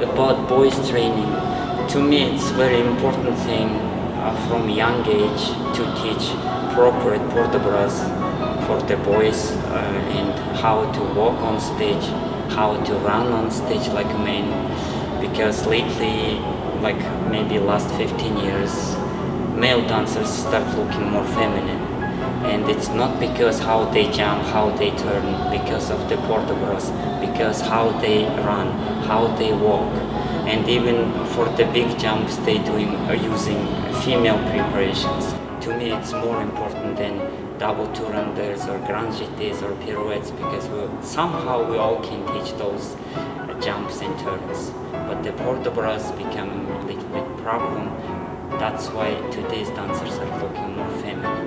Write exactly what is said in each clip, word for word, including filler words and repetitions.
about boys training, to me it's very important thing uh, from young age to teach proper port de bras for the boys uh, and how to walk on stage, how to run on stage like men, because lately, like maybe last fifteen years, male dancers start looking more feminine. And it's not because how they jump, how they turn, because of the port de bras, because how they run, how they walk. And even for the big jumps, they doing are using female preparations. To me, it's more important than double two-rounders or grand jetés or pirouettes, because we, somehow we all can teach those uh, jumps and turns. But the port de bras becoming a little bit problem. That's why today's dancers are looking more feminine.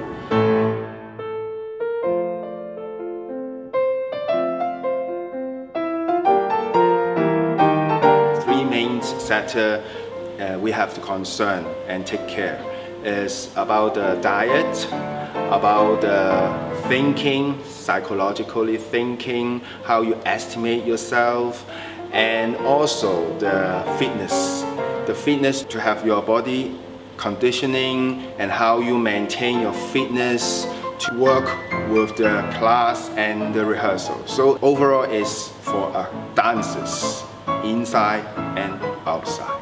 Main sector uh, we have to concern and take care is about the diet, about the thinking, psychologically thinking, how you estimate yourself, and also the fitness. The fitness to have your body conditioning and how you maintain your fitness to work with the class and the rehearsal. So overall is for our dancers, inside and outside.